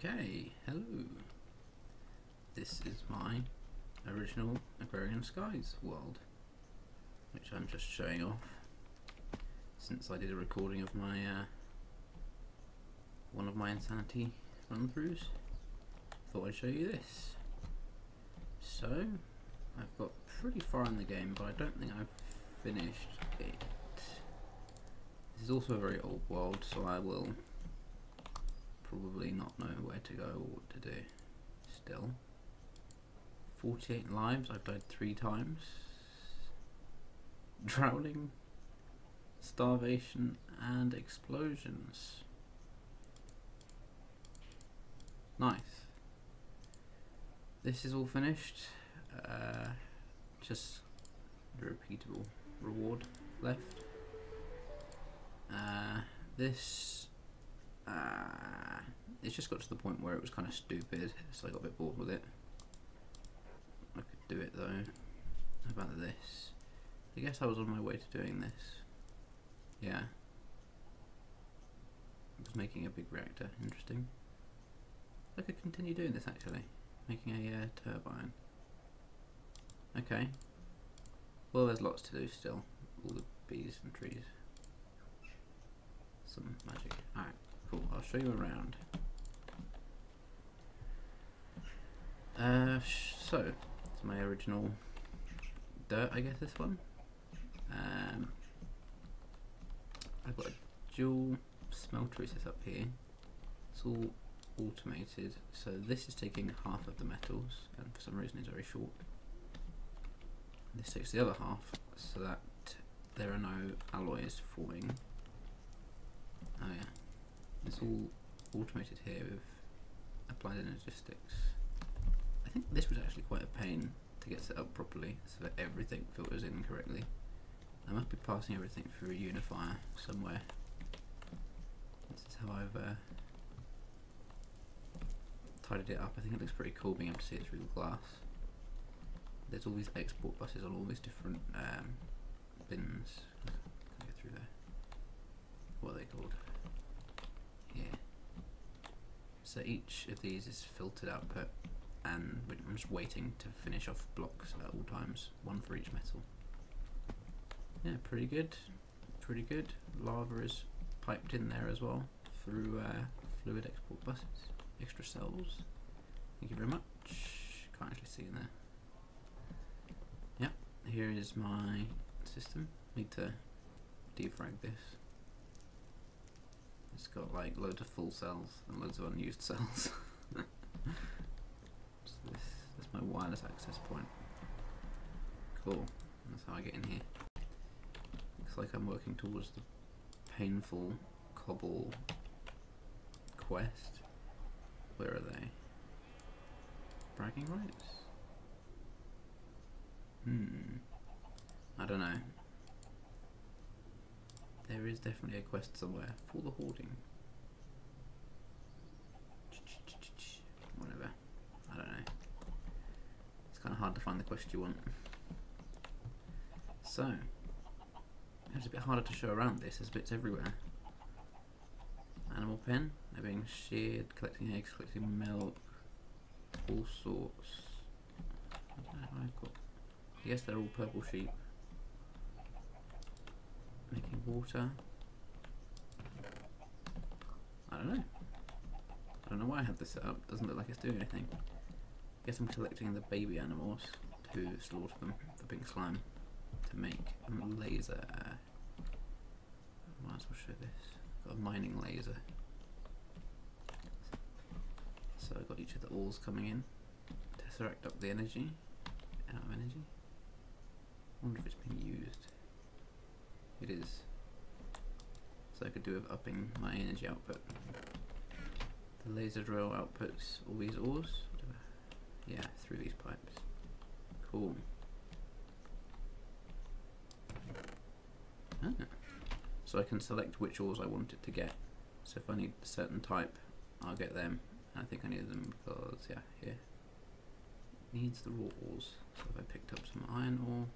Okay, hello. This is my original Agrarian Skies world, which I'm just showing off since I did a recording of my one of my Insanity run-throughs. Thought I'd show you this. So, I've got pretty far in the game, but I don't think I've finished it. This is also a very old world, so I will probably not know where to go or what to do still. 48 lives, I've died 3 times. Drowning, starvation and explosions. Nice. This is all finished. Just the repeatable reward left. It's just got to the point where it was kind of stupid, so I got a bit bored with it. I could do it though. How about this? I guess I was on my way to doing this. Yeah. I was making a big reactor. Interesting. I could continue doing this actually. Making a turbine. Okay. Well, there's lots to do still. All the bees and trees. Some magic. Alright, cool. I'll show you around. So, it's my original dirt, I guess, this one. I've got a dual smeltery set up here. It's all automated, so this is taking half of the metals, and for some reason it's very short. This takes the other half, so that there are no alloys forming. Oh yeah, it's all automated here with applied energistics. I think this was actually quite a pain to get set up properly, so that everything filters in correctly. I must be passing everything through a unifier somewhere. This is how I've tidied it up. I think it looks pretty cool being able to see it through the glass. There's all these export buses on all these different bins. Can I get through there? What are they called? Yeah. So each of these is filtered output, and I'm just waiting to finish off blocks at all times, one for each metal. Yeah, pretty good. Pretty good. Lava is piped in there as well through fluid export buses. Extra cells. Thank you very much. Can't actually see in there. Yep, here is my system. Need to defrag this. It's got like loads of full cells and loads of unused cells. So that's my wireless access point. Cool. That's how I get in here. Looks like I'm working towards the painful cobble quest. Where are they? Bragging rights? I don't know. There is definitely a quest somewhere for the hoarding. Whatever. I don't know. It's kind of hard to find the quest you want. So, it's a bit harder to show around this. There's bits everywhere. Animal pen. They're being sheared, collecting eggs, collecting milk, all sorts. I've got. I guess they're all purple sheep. Making water. I don't know. I don't know why I have this set up. Doesn't look like it's doing anything. I guess I'm collecting the baby animals to slaughter them for pink slime to make a laser. Might as well show this. Got a mining laser. So I've got each of the ores coming in. Tesseract up the energy. Out of energy. I wonder if it's being used. It is. So I could do with upping my energy output. The laser drill outputs all these ores. Yeah, through these pipes. Cool. Ah. So I can select which ores I want it to get. So if I need a certain type, I'll get them. I think I need them because, yeah, here. Needs the raw ores. So if I picked up some iron ore.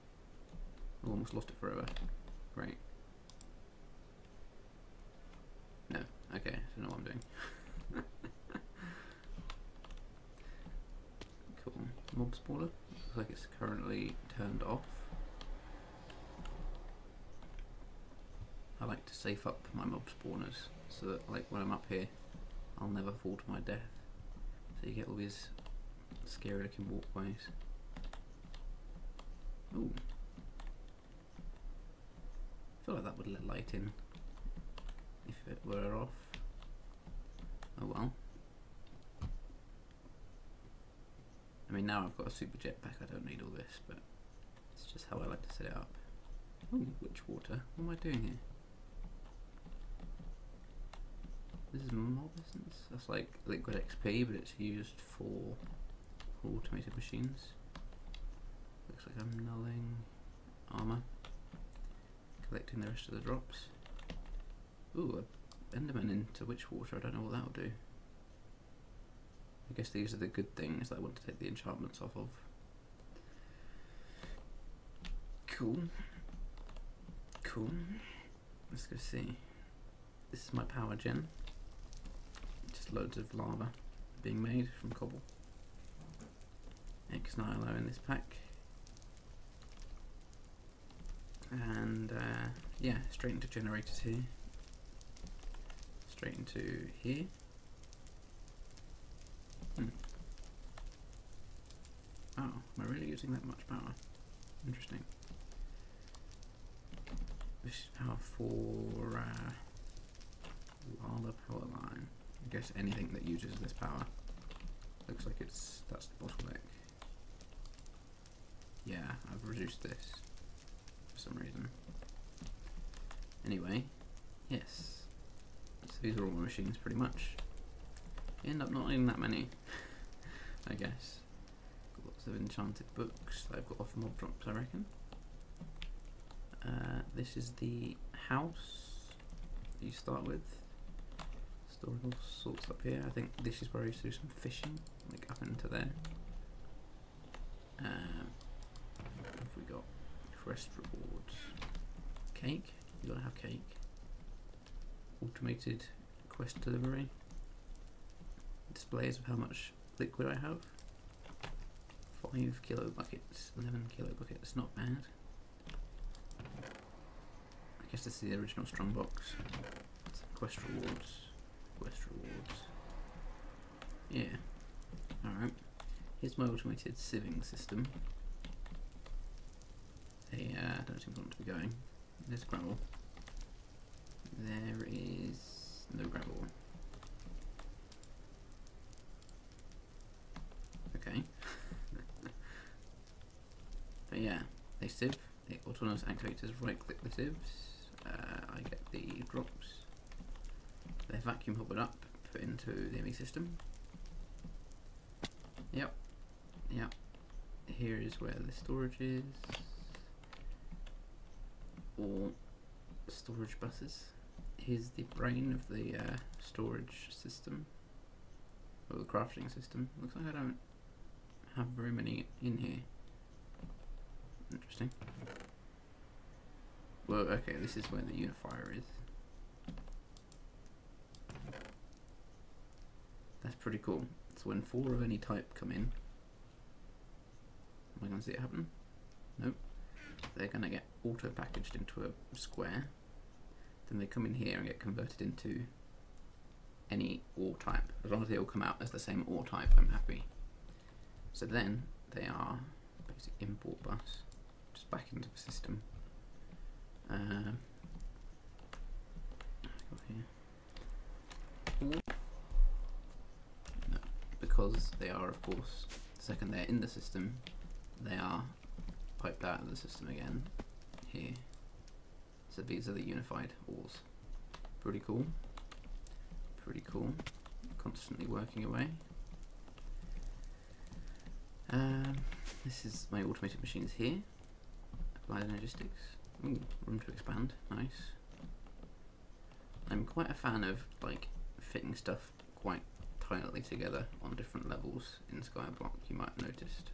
Oh, almost lost it forever. Great. spawner. Looks like it's currently turned off. I like to safe up my mob spawners so that, like, when I'm up here, I'll never fall to my death. So you get all these scary looking walkways. Ooh. I feel like that would let light in if it were off. Oh well. I mean, now I've got a super jetpack, I don't need all this, but it's just how I like to set it up. Ooh, witch water. What am I doing here? This is mob essence. That's like liquid XP, but it's used for automated machines. Looks like I'm nulling armor. Collecting the rest of the drops. Ooh, a Enderman into witch water. I don't know what that'll do. I guess these are the good things that I want to take the enchantments off of. Cool. Cool. Let's go see. This is my power gen. Just loads of lava being made from cobble. Ex-Nihilo in this pack. And yeah, straight into generators here. Straight into here. Oh, am I really using that much power? Interesting. This is power for lava power line. I guess anything that uses this power. Looks like that's the bottleneck. Yeah, I've reduced this for some reason. Anyway, yes. So these are all my machines pretty much. You end up not needing that many, I guess. Got lots of enchanted books that I've got off mob drops, I reckon. This is the house that you start with. Storing all sorts up here. I think this is where I used to do some fishing, like up into there. What have we got? Quest rewards. Cake. You gotta have cake. Automated quest delivery. Displays of how much liquid I have. 5 kilo buckets, 11 kilo buckets, not bad. I guess this is the original strongbox. Quest rewards. Quest rewards. Yeah. Alright. Here's my automated sieving system. They don't seem to want to be going. There's gravel. There is no gravel. Okay. But yeah, they sieve. The autonomous activators right click the sieves. I get the drops. They vacuum hop it up, put into the ME system. Yep. Yep. Here is where the storage is. Or storage buses. Here's the brain of the storage system. Or the crafting system. Looks like I don't have very many in here. Interesting. Well, okay, this is where the unifier is. That's pretty cool. So when 4 of any type come in, am I going to see it happen? Nope. They're going to get auto-packaged into a square. Then they come in here and get converted into any ore type. As long as they all come out as the same ore type, I'm happy. So then they are basic import bus, just back into the system. No, because they are, of course, the second they're in the system, they are piped out of the system again here. So these are the unified ores. Pretty cool. Pretty cool. Constantly working away. This is my automated machines here. Applied logistics. Ooh, room to expand. Nice. I'm quite a fan of like fitting stuff quite tightly together on different levels in Skyblock. You might have noticed.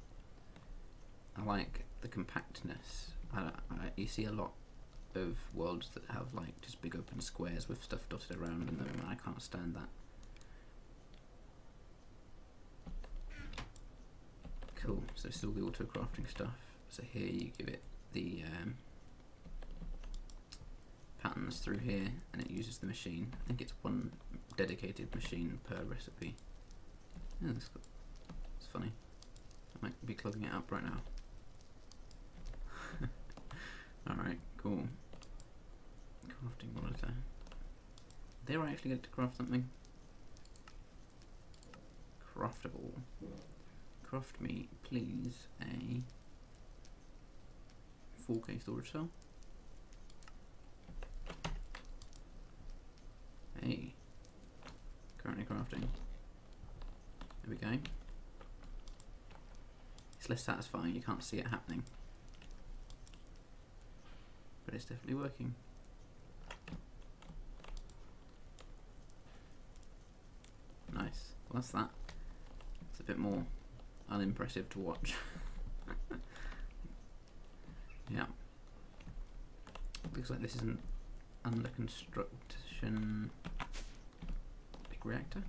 I like the compactness. You see a lot of worlds that have like just big open squares with stuff dotted around in them, and I can't stand that. Cool, so this is all the auto crafting stuff. So here you give it the patterns through here, and it uses the machine. I think it's one dedicated machine per recipe. Yeah, it's funny. I might be clogging it up right now. Alright, cool. Crafting monitor. There I actually get to craft something. Craftable. Craft me, please, a 4K storage cell. Hey. Currently crafting. There we go. It's less satisfying, you can't see it happening. But it's definitely working. Nice. Well, that's that. It's a bit more unimpressive to watch. Yeah. Looks like this is an under construction big reactor.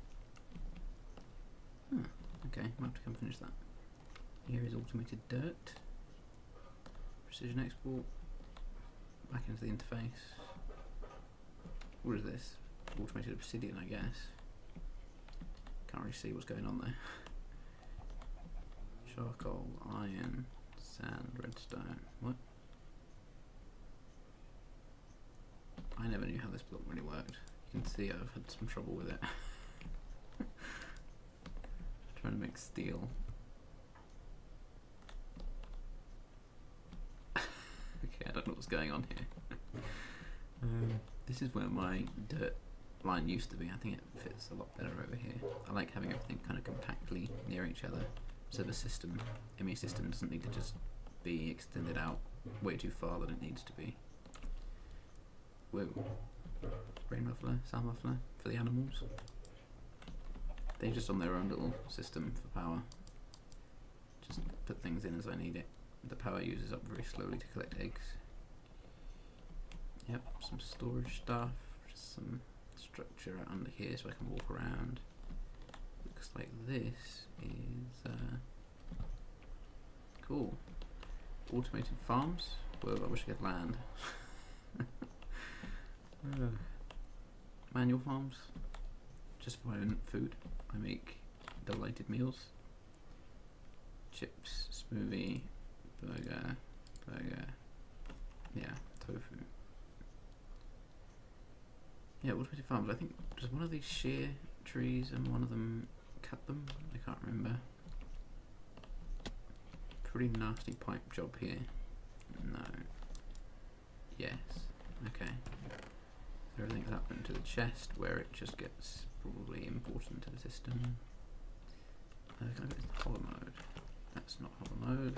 Huh. Okay, we'll have to come finish that. Here is automated dirt. Precision export. Back into the interface. What is this? Automated obsidian, I guess. Can't really see what's going on there. Charcoal, iron, sand, redstone. What? I never knew how this block really worked. You can see I've had some trouble with it. Trying to make steel. Okay, I don't know what's going on here. This is where my dirt line used to be. I think it fits a lot better over here. I like having everything kind of compactly near each other, so the system, ME system, doesn't need to just be extended out way too far than it needs to be. Whoa. Rain muffler, sound muffler for the animals. They're just on their own little system for power. Just put things in as I need it. The power uses up very slowly to collect eggs. Yep, some storage stuff, just some structure out under here so I can walk around. Looks like this is cool. Automated farms. Well, I wish I could land. Manual farms. Just for my own food. I make delighted meals. Chips, smoothie, burger, yeah, tofu. Yeah, automated farms. I think does one of these shear trees and one of them cut them? I can't remember. Pretty nasty pipe job here. No. Yes. Okay. Everything's happened to the chest where it just gets probably important to the system. Can I go into hollow mode? That's not hollow mode.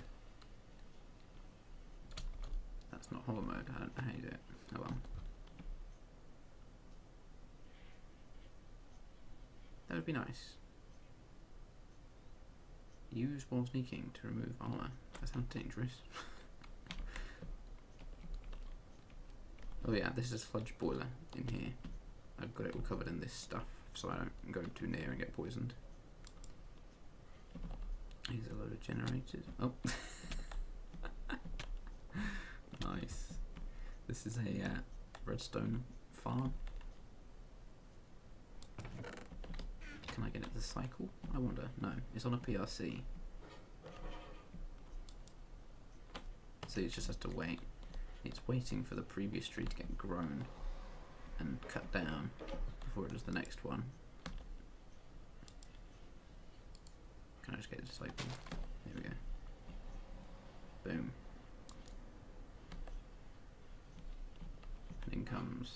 That's not hollow mode. I don't know how you do it. Oh well. That would be nice. Use while sneaking to remove armor. That sounds dangerous. Oh yeah, this is a sludge boiler in here. I've got it all covered in this stuff so I don't go too near and get poisoned. Here's a load of generators. Oh. Nice. This is a redstone farm. Can I get it to cycle? I wonder. No, it's on a PRC. So it just has to wait. It's waiting for the previous tree to get grown and cut down before it does the next one. Can I just get it to cycle? There we go. Boom. And in comes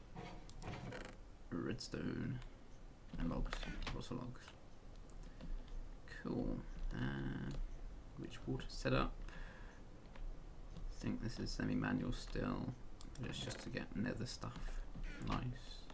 redstone and logs. Lots of logs. Cool. Which water setup? I think this is semi-manual still, but it's just to get nether stuff. Nice.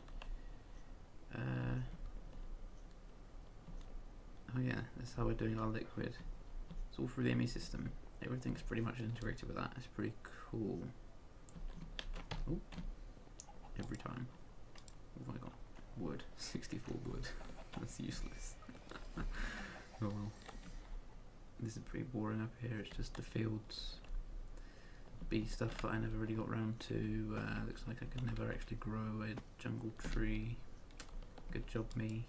Oh yeah, that's how we're doing our liquid. It's all through the ME system. Everything's pretty much integrated with that. It's pretty cool. Oh, every time. What have I got? Wood. 64 wood. That's useless. Oh well. This is pretty boring up here. It's just the fields, bee stuff that I never really got around to. Looks like I could never actually grow a jungle tree. Good job, me.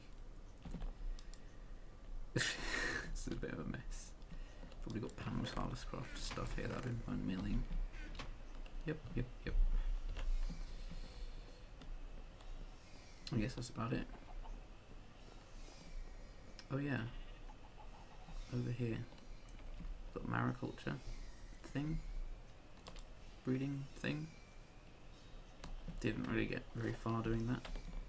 It's a bit of a mess. Probably got Pam's Harvestcraft stuff here that I've been bone milling. Yep. I guess that's about it. Oh yeah. Over here. Got mariculture thing. Breeding thing. Didn't really get very far doing that.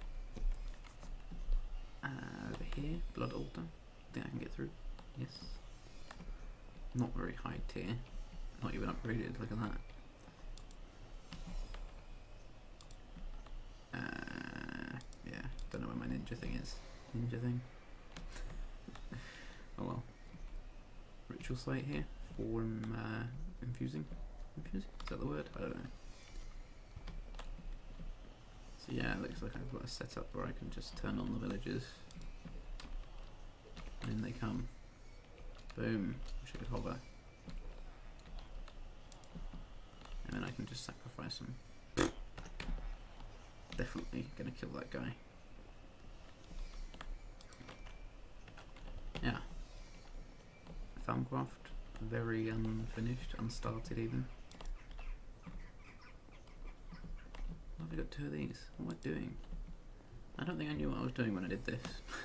Over here, blood altar. Think I can get through. Yes. Not very high tier. Not even upgraded. Look at that. Yeah. Don't know where my ninja thing is. Ninja thing. Oh well. Ritual site here for infusing. Infusing? Is that the word? I don't know. So yeah, it looks like I've got a setup where I can just turn on the villagers. And in they come. Boom. Wish I could hover. And then I can just sacrifice them. Definitely gonna kill that guy. Yeah. Farmcraft. Very unfinished, unstarted even. I've got 2 of these. What am I doing? I don't think I knew what I was doing when I did this.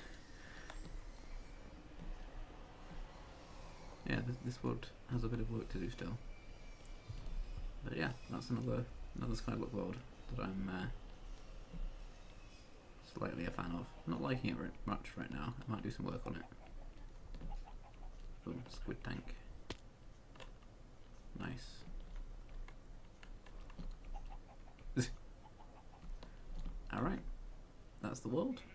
Yeah, this world has a bit of work to do still. But yeah, that's another Skyblock world that I'm slightly a fan of. Not liking it much right now. I might do some work on it. Boom, squid tank. Nice. Alright, that's the world.